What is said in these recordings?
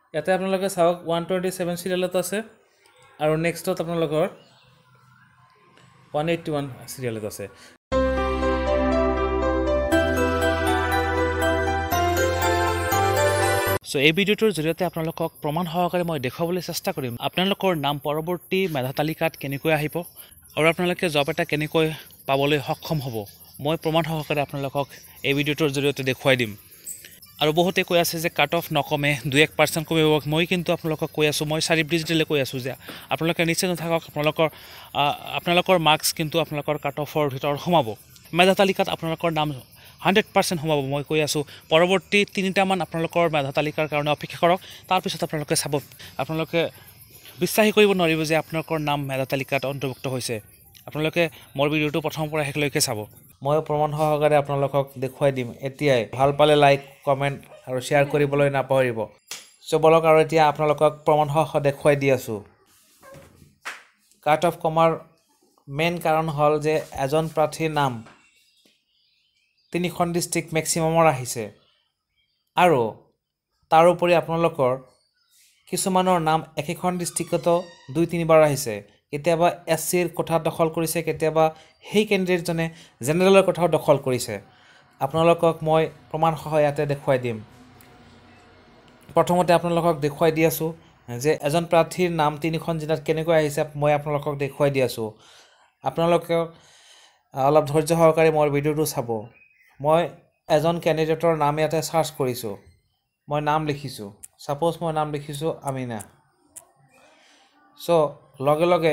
ইয়াতে আপোনালোকে চাওক 127 সিৰিয়েলত আছে আৰু নেক্সটত আপোনালোকৰ 181 সিৰিয়েলত আছে সো এই ভিডিওটোৰ জৰিয়তে আপোনালোকক প্ৰমাণ সহকাৰে মই দেখাবলৈ চেষ্টা কৰিম আপোনালোকৰ নাম পৰৱৰ্তী মেধা তালিকাত কেনেকৈ আহিব আৰু আপোনালোকে জব এটা কেনেকৈ পাবলৈ সক্ষম হ'ব মই প্ৰমাণ সহকাৰে আপোনালোকক এই ভিডিওটোৰ জৰিয়তে দেখুৱাই দিম আৰু বহুতে কৈ আছে যে কাট অফ নকমে 2-1% কমিব মই কিন্তু আপোনালোকক কৈ আছো মই সাৰি ডিজিটেলে কৈ আছো যে আপোনালোকে নিশ্চিত থাকক আপোনালোকৰ মাৰ্কস কিন্তু আপোনালোকৰ কাট অফৰ ভিতৰত সোমাব মেধা তালিকাত আপোনালোকৰ নাম 100% সোমাব মই কৈ আছো পৰৱৰ্তী 3টা মান আপোনালোকৰ মেধা তালিকাৰ কাৰণে অপেক্ষা কৰক তাৰ পিছত আপোনালোকে চাব আপোনালোকে বিশ্বাসী কৰিব নোৱাৰিব যে আপোনালোকৰ নাম মেধা তালিকাত অন্তৰ্ভুক্ত হৈছে আপোনালোকে মোৰ ভিডিওটো প্ৰথমৰ পৰা শেষলৈকে চাব মই প্ৰমাণ সহকাৰে আপোনালোকক দেখুৱাই দিম এতিয়াই ভাল পালে লাইক কমেন্ট আৰু শেয়াৰ কৰিবলৈ নাপাহৰিব সো বলক আৰু এতিয়া আপোনালোকক প্ৰমাণ সহকাৰে দেখুৱাই দি আছো কাট অফ কমাৰ মেইন কাৰণ হল যে এজন প্ৰাৰ্থীৰ নাম 3খন ডিস্ট্ৰিক্ট ম্যাক্সিমামৰ আহিছে আৰু তাৰ উপৰি আপোনালোকৰ কিছুমানৰ নাম একেখন ডিস্ট্ৰিক্টতো 2-3 বাৰ আহিছে কেতিয়াবা এসসিৰ কোঠা দখল কৰিছে কেতিয়াবা হেই ক্যান্ডিডেট জনে জেনাৰেলৰ কোঠাও দখল কৰিছে আপোনালোকক মই প্ৰমাণ সহায়তে দেখুৱাই দিম প্ৰথমতে আপোনালোকক দেখুৱাই দি আছো যে এজন প্ৰাৰ্থীৰ নাম 3খন জিলাত কেনেকৈ আহিছে মই আপোনালোকক দেখুৱাই দি আছো আপোনালোকে অলপ ধৈৰ্য সহকাৰে মোৰ ভিডিওটো চাব মই এজন ক্যান্ডিডেটৰ নাম ইয়াতে সাৰ্চ কৰিছো মই নাম লিখিছো সাপোজ মই নাম লিখিছো আমিনা সো লগে লগে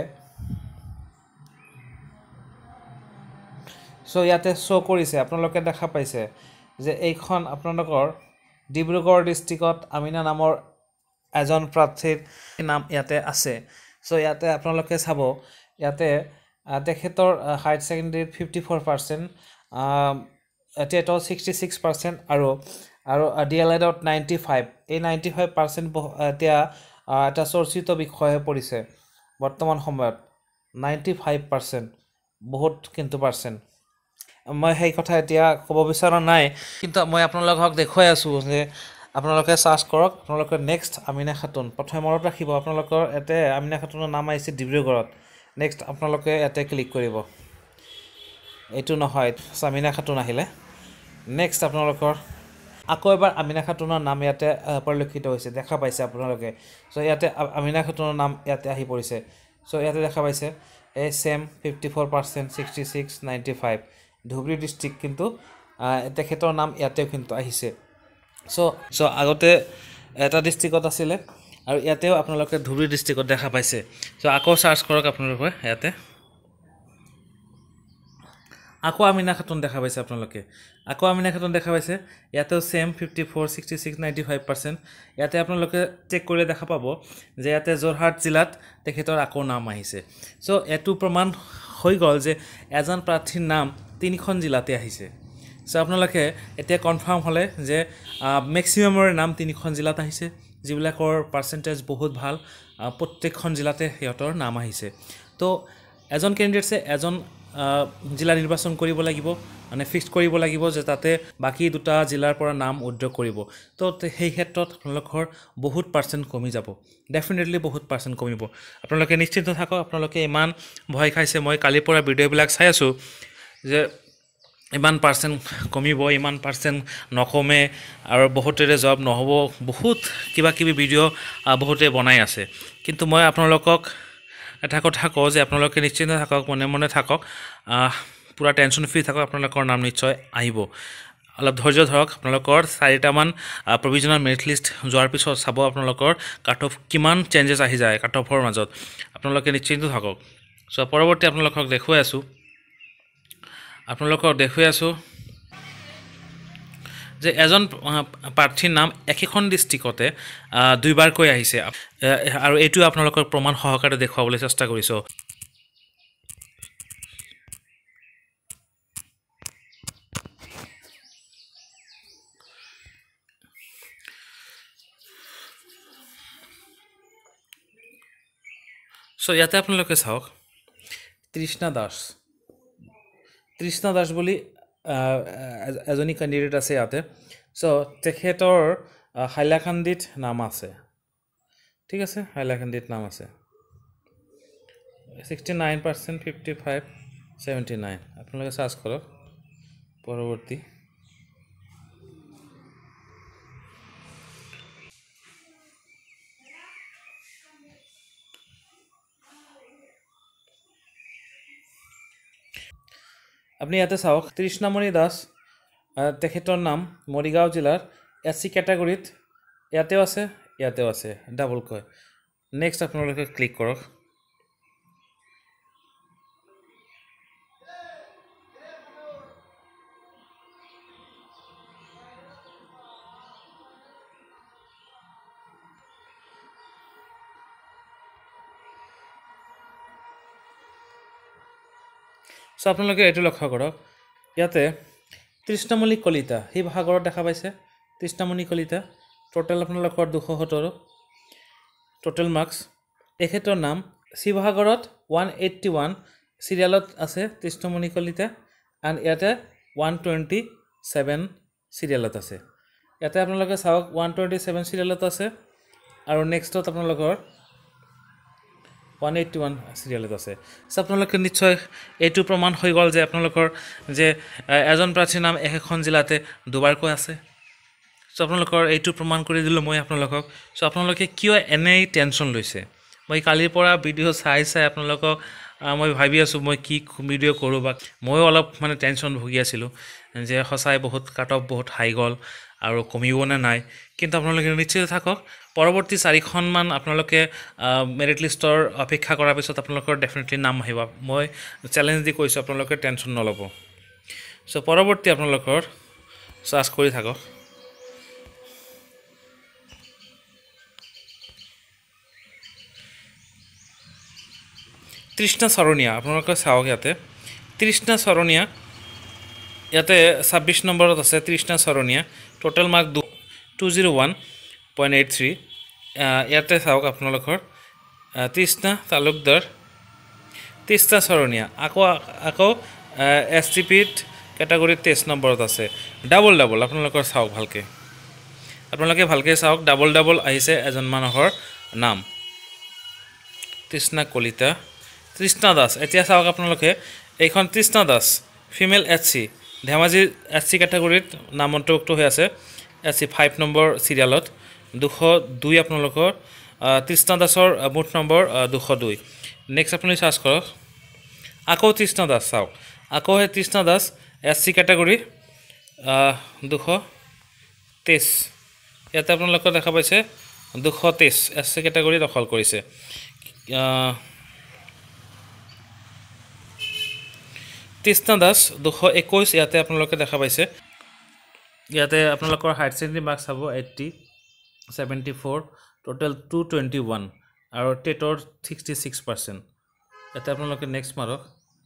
ইয়াতে শো কৰিছে আপোনালোকে দেখা পাইছে যে এইখন আপোনালোকৰ ডিব্ৰুগড় ডিস্ট্ৰিক্টত আমিনা নামৰ এজন প্ৰাৰ্থীৰ নাম ইয়াতে আছে সো ইয়াতে আপোনালোকে চাব ইয়াতে তেখেতৰ হাইট সেকেন্ডাৰী 54% টেটত 66% আৰু ডিএলএডত 95 এই 95% এতিয়া এটা চৰ্চিত বিষয় হৈ পৰিছে বৰ্তমান সময়ত 95% বহুত কিন্তু পাৰ্সেন্ট মই সেই কথা এতিয়া ক'ব বিচৰা নাই কিন্তু মই আপোনালোকক দেখুৱাই আছো যে আপোনালোকে সাৰ্চ কৰক আপোনালোকে নেক্সট আমিনা খাতুন প্ৰথমে মনত ৰাখিব আপোনালোকৰ এতে আমিনা খাতুনৰ নাম আহিছে ডিব্ৰুগড়ত নেক্সট আপোনালোকে এতে ক্লিক কৰিব এইটো নহয় আমিনা খাতুন আহিলে নেক্সট আপোনালোকৰ আকৌ এবাৰ আমিনা খাতুনৰ নাম ইয়াতে পৰিলক্ষিত হৈছে দেখা পাইছে আপোনালোকে সো ইয়াতে আমিনা খাতুনৰ নাম ইয়াতে আহি পৰিছে সো ইয়াতে দেখা পাইছে এ সেম 54% 66 95 ধুবৰী ডিস্ট্ৰিক্ট কিন্তু তেখেতৰ নাম ইয়াতে কিন্তু আহিছে সো আগতে এটা ডিস্ট্ৰিক্টত আছিল আৰু ইয়াতেও আপোনালোকে ধুবৰী ডিস্ট্ৰিক্টত দেখা পাইছে সো আকৌ সাৰ্চ কৰক আপোনালোকে ইয়াতে আকৌ আমিনা খাতুন দেখা পাইছে আপোনালোকে আকৌ আমিনা খাতুন দেখা পাইছে ইয়াতেও সেম 54 66 95% ইয়াতে আপোনালোকে চেক কৰিলে দেখা পাব যে ইয়াতে জোৰহাট জিলাত তেখেতৰ আকৌ নাম আহিছে সো এটো প্ৰমাণ হৈ গল যে এজন প্ৰাৰ্থীৰ নাম 3খন জিলাতে আহিছে সো আপোনালোকে এতিয়া কনফাৰ্ম হলে যে ম্যাক্সিমামৰ নাম 3খন জিলাত আহিছে যিবিলাকৰ পাৰ্সেন্টেজ বহুত ভাল প্ৰত্যেকখন জিলাতে হেতৰ নাম আহিছে তো এজন ক্যান্ডিডেটে এজন জিলা নিৰ্বাচন কৰিব লাগিব মানে ফিক্স কৰিব লাগিব যে তাতে বাকি দুটা জিলাৰ পৰা নাম উদ্যোগ কৰিব তো সেই ক্ষেত্ৰত আপোনালোকৰ বহুত পাৰ্সেন্ট কমি যাব ডেফিনেটলি বহুত পাৰ্সেন্ট কমিব আপোনালোকে নিশ্চিত থাকক আপোনালোকে ইমান ভয় খাইছে মই কালি পৰা ভিডিওবিলাক চাই আছো যে ইমান পাৰ্সেন্ট কমিব ইমান পাৰ্সেন্ট নকমে আৰু বহুতৰে জব নহব বহুত কিবা কিবি ভিডিও বহুতে বনাই আছে কিন্তু মই আপোনালোকক এটা কথা কওঁ যে আপোনালোকে নিশ্চিত থাকক মনে মনে থাকক পুৰা টেনচন ফ্ৰী থাকক আপোনালোকৰ নাম নিশ্চয় আহিব অলপ ধৈৰ্য ধৰক আপোনালোকৰ 4টা মান প্ৰভিজনাল মেৰিট লিষ্ট যোৱাৰ পিছত চাব আপোনালোকৰ কাট অফ কিমান চেঞ্জেস আহি যায় কাট অফৰ মাজত আপোনালোকে নিশ্চিত থাকক সো পৰৱৰ্তী আপোনালোকক দেখুৱাই আছো যে এজন প্ৰাৰ্থীৰ নাম একেখন ডিস্ট্ৰিক্টতে দুইবাৰ কৈ আহিছে আৰু এটো আপোনালোকৰ প্ৰমাণ সহকাৰে দেখুৱাবলৈ চেষ্টা কৰিছো সো ইয়াতে আপোনালোকে চাওক তৃষ্ণা দাস বুলি এজনী ক্যান্ডিডেট আছে ইয়াতে সো তেখেতৰ হাইলাকান্দিত নাম আছে ঠিক আছে হাইলাকান্দিত নাম আছে 69% 55 79 আপোনালোকে সার্চ কৰক পৰৱৰ্তী আপনি ইয়াতে চাওক তৃষ্ণামণি দাস তেখেতৰ নাম মৰিগাঁও জিলাৰ এসসি ক্যাটাগৰীত ইয়াতেও আছে ডাবল কয় নেক্সট আপোনালোকে ক্লিক কৰক সো আপোনালোকে এটো লক্ষ্য কৰক ইয়াতে তৃষ্ণামণি কলিতা হি ভাগৰত দেখা পাইছে তৃষ্ণামণি কলিতা টোটাল আপোনালোকৰ 217 টোটাল মাৰ্কস এখেতৰ নাম শিৱসাগৰত 181 সিৰিয়ালত আছে তৃষ্ণামণি কলিতা and ইয়াতে 127 সিৰিয়ালত আছে ইয়াতে আপোনালোকে চাওক 127 সিৰিয়ালত আছে আৰু নেক্সটত আপোনালোকৰ 181 সিরিয়ালত আছে সো আপোনালোকে নিশ্চয় এইটো প্ৰমাণ হৈ গল যে আপোনালোকৰ যে এজন প্ৰাৰ্থীৰ নাম এখন জিলাতে দুবাৰকৈ আছে সো আপোনালোকৰ এইটো প্ৰমাণ কৰি দিলো মই আপোনালোকক সো আপোনালোকে কিয় এনেই টেনচন লৈছে মই কালিৰ পৰা ভিডিও চাই আপোনালোকক মই ভাবি আছো মই কি ভিডিও কৰো বা মই অলপ মানে টেনচন ভুগি আছিল যে হসাই বহুত কাট অফ বহুত হাই গল আৰু কমিব না নাই কিন্তু আপোনালোকে নিশ্চিত থাকক পৰৱৰ্তী 4খন মান আপোনালোকে মেৰিট লিষ্টৰ অপেক্ষা কৰাৰ পিছত আপোনালোকৰ ডেফিনেটলি নাম আহিব মই চ্যালেঞ্জ দি কৈছো আপোনালোকে টেনচন নলব সো পৰৱৰ্তী আপোনালোকৰ সাৰ্চ কৰি থাকক তৃষ্ণা সৰণীয়া আপোনালোকে চাওক ইয়াতে তৃষ্ণা সৰণীয়া ইয়াতে 26 নম্বৰত আছে তৃষ্ণা সৰণীয়া টোটাল মাৰ্ক 201.83 ইয়াতে চাওক আপোনালোকৰ তৃষ্ণা তালুকদাৰ তৃষ্ণা সৰণীয়া আকৌ এসটিপিত ক্যাটাগৰী 23 নম্বৰত আছে ডাবল আপোনালোকৰ চাওক ভালকে আপোনালোকে ভালকে চাওক ডাবল আহিছে এজন মানুহৰ নাম তৃষ্ণা কলিতা তৃষ্ণা দাস এতিয়া চাওক আপোনালোকে এইখন Trishna Das female SC Dhemaji SC ক্যাটাগৰীত নাম অন্তৰ্ভুক্ত হৈ আছে এসসি 5 নম্বৰ সিৰিয়ালত 202 আপোনালোকৰ তৃষ্ণা দাসৰ বুথ নম্বৰ 202 নেক্সট আপুনি সাৰ্চ কৰক আকৌ তৃষ্ণা দাস চাওক আকৌ হে তৃষ্ণা দাস এসসি ক্যাটাগৰী 223 ইয়াতে আপোনালোকে দেখা পাইছে 223 এসসি ক্যাটাগৰী দখল কৰিছে তৃষ্ণা দাস 221 ইয়াতে আপোনালোকে দেখা পাইছে ইয়াতে আপোনালোকৰ হাইট সেকেন্ডাৰী মাৰ্কস হ'ব 80 74 টোটাল 221 আৰু টেটৰ 66% ইয়াতে আপোনালোকে নেক্সট মাৰক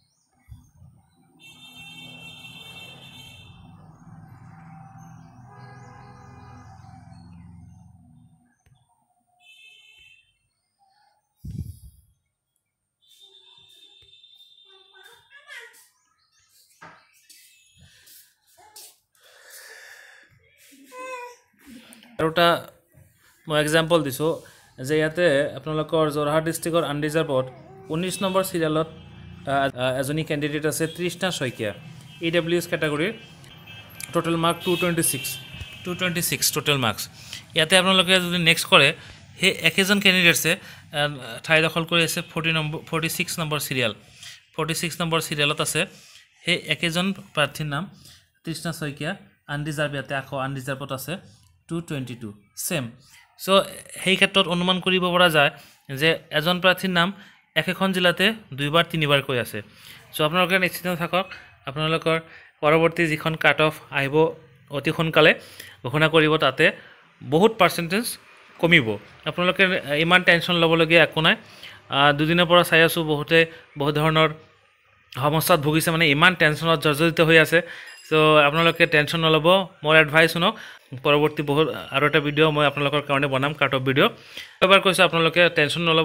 আৰুটা মই এক্সাম্পল দিছো যে ইয়াতে আপোনালোকৰ জৰহাট ডিস্ট্ৰিক্টৰ আনৰিজাৰ্ভত 19 নম্বৰ সিৰিয়ালত এজনী ক্যান্ডিডেট আছে তৃষ্ণা শইকীয়া ইডব্লিউএস ক্যাটাগৰীৰ টোটাল মাৰ্ক 226 টোটাল মাৰ্কস ইয়াতে আপোনালোকে যদি নেক্সট কৰে হে একেজন ক্যান্ডিডেটছে ঠাই দখল কৰি আছে 46 নম্বৰ সিৰিয়ালত আছে হে একেজন প্ৰাৰ্থীৰ নাম তৃষ্ণা শইকীয়া আনৰিজাৰ্ভ ইয়াতে আকৌ আনৰিজাৰ্ভত আছে 222 সেম সো হেই ক্ষেত্ৰত অনুমান কৰিব পৰা যায় যে এজন প্ৰাৰ্থীৰ নাম একেখন জিলাতে দুইবাৰ তিনিবাৰ কৈ আছে সো আপোনালোকে নিশ্চিত থাকক আপোনালোকৰ পৰৱৰ্তী যিখন কাট অফ আহিব অতি সোনকালে ঘোষণা কৰিব তাতে বহুত পাৰ্সেন্টেজ কমিব আপোনালোকে ইমান টেনচন লবলগীয়া একো নাই দুদিনৰ পৰা চাই আছো বহুত ধৰণৰ সমস্যাত ভুগিছে মানে ইমান টেনচনত জৰ্জৰিত হৈ আছে সো আপোনালোকে টেনচন নলব মোৰ এডভাইস শুনক পৰৱৰ্তী বহুত আৰু এটা ভিডিও মই আপোনালোকৰ কাৰণে বনাম কাট অফ ভিডিও এবাৰ কৈছো আপোনালোকে টেনচন নলব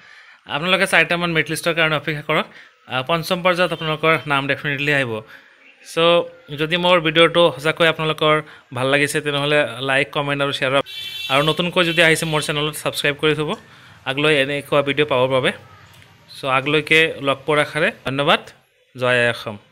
আপোনালোকে 4টা মান মেৰিট লিষ্টৰ কাৰণে অপেক্ষা কৰক পঞ্চম পৰ্যায়ত আপোনালোকৰ নাম ডেফিনেটলি আহিব সো যদি মোৰ ভিডিঅ'টো সঁচাকৈ আপোনালোকৰ ভাল লাগিছে তেনেহ'লে লাইক কমেণ্ট আৰু শ্বেয়াৰ আৰু নতুনকৈ যদি আহিছে মোৰ চেনেলত ছাবস্ক্ৰাইব কৰি থ'ব আগলৈ এনেকুৱা ভিডিঅ' পাবৰ বাবে সো আগলৈকে লগ পোৱাৰ আশাৰে ধন্যবাদ জয় অসম